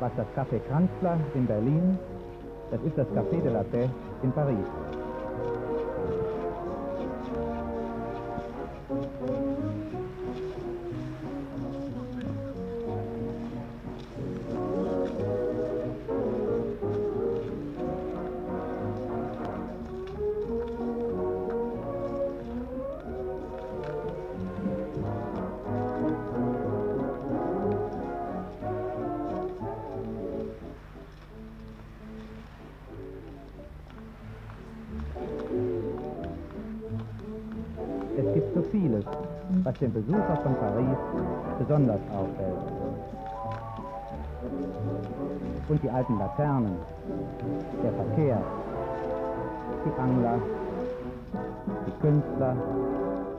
was das Café Kranzler in Berlin, das ist das Café de la Paix in Paris. Es gibt so vieles, was den Besucher von Paris besonders auffällt. Und die alten Laternen, der Verkehr, die Angler, die Künstler,